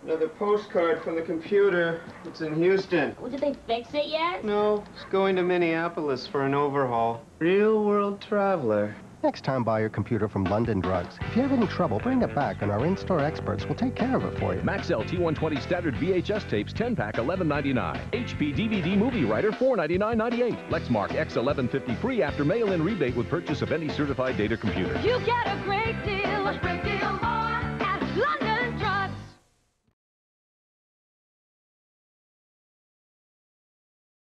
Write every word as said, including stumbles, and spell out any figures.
Another postcard from the computer. It's in Houston. Well, did they fix it yet? No, it's going to Minneapolis for an overhaul. Real world traveler. Next time, buy your computer from London Drugs. If you have any trouble, bring it back, and our in-store experts will take care of it for you. Maxell T one twenty standard V H S tapes, ten pack, eleven ninety-nine. H P D V D movie writer, four ninety-nine ninety-eight. Lexmark X eleven fifty free after mail-in rebate with purchase of any certified data computer. You get a great deal of